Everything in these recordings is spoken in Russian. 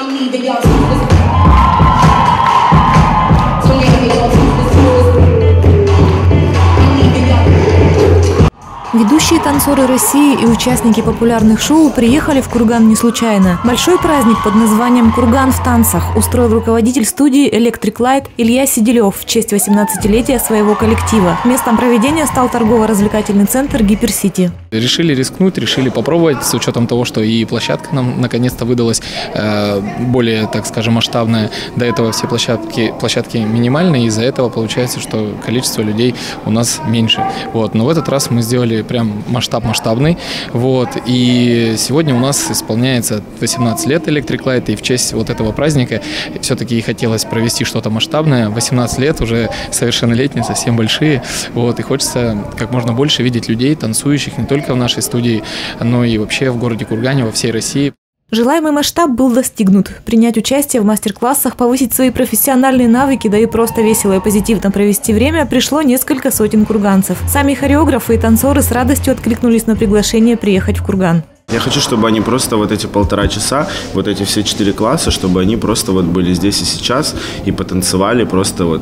Ведущие танцоры России и участники популярных шоу приехали в Курган не случайно. Большой праздник под названием «Курган в танцах» устроил руководитель студии Electric Light Илья Сиделев в честь 18-летия своего коллектива. Местом проведения стал торгово-развлекательный центр «Гиперсити». Решили рискнуть, решили попробовать, с учетом того, что и площадка нам наконец-то выдалась более, так скажем, масштабная. До этого все площадки минимальные, из-за этого получается, что количество людей у нас меньше. Вот. Но в этот раз мы сделали прям масштабный. Вот. И сегодня у нас исполняется 18 лет Electric Light, и в честь вот этого праздника все-таки хотелось провести что-то масштабное. 18 лет, уже совершеннолетние, совсем большие. Вот. И хочется как можно больше видеть людей, танцующих не только в нашей студии, но и вообще в городе Кургане, во всей России. Желаемый масштаб был достигнут. Принять участие в мастер-классах, повысить свои профессиональные навыки, да и просто весело и позитивно провести время пришло несколько сотен курганцев. Сами хореографы и танцоры с радостью откликнулись на приглашение приехать в Курган. Я хочу, чтобы они просто вот эти 1,5 часа, вот эти все 4 класса, чтобы они просто вот были здесь и сейчас и потанцевали просто вот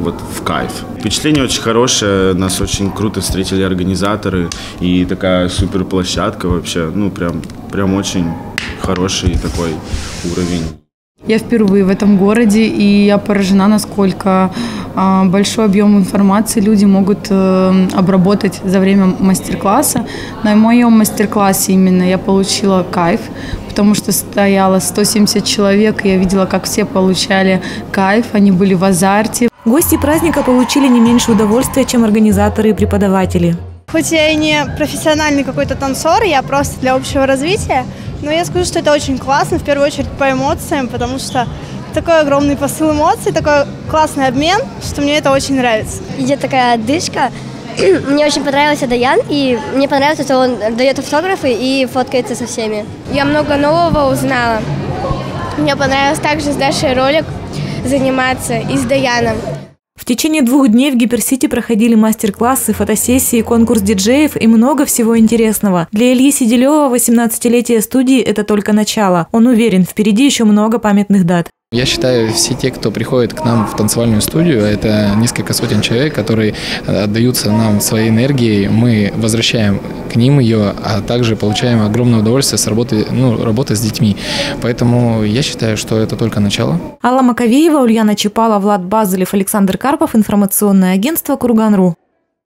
в кайф. Впечатление очень хорошее, нас очень круто встретили организаторы и такая супер площадка вообще, ну прям очень хороший такой уровень. Я впервые в этом городе, и я поражена, насколько большой объем информации люди могут обработать за время мастер-класса. На моем мастер-классе именно я получила кайф, потому что стояло 170 человек, и я видела, как все получали кайф, они были в азарте. Гости праздника получили не меньше удовольствия, чем организаторы и преподаватели. Хоть я и не профессиональный какой-то танцор, я просто для общего развития, но я скажу, что это очень классно, в первую очередь по эмоциям, потому что такой огромный посыл эмоций, такой классный обмен, что мне это очень нравится. Идет такая отдышка. Мне очень понравился Даян, и мне понравилось, что он дает автографы и фоткается со всеми. Я много нового узнала. Мне понравилось также с Дашей ролик заниматься и с Даяном. В течение 2 дней в Гиперсити проходили мастер-классы, фотосессии, конкурс диджеев и много всего интересного. Для Ильи Сиделева 18-летие студии – это только начало. Он уверен, впереди еще много памятных дат. Я считаю, все те, кто приходит к нам в танцевальную студию, это несколько сотен человек, которые отдаются нам своей энергией, мы возвращаем к ним ее, а также получаем огромное удовольствие с работы с детьми. Поэтому я считаю, что это только начало. Алла Маковеева, Ульяна Чапала, Влад Базылев, Александр Карпов. Информационное агентство «Курган.ру».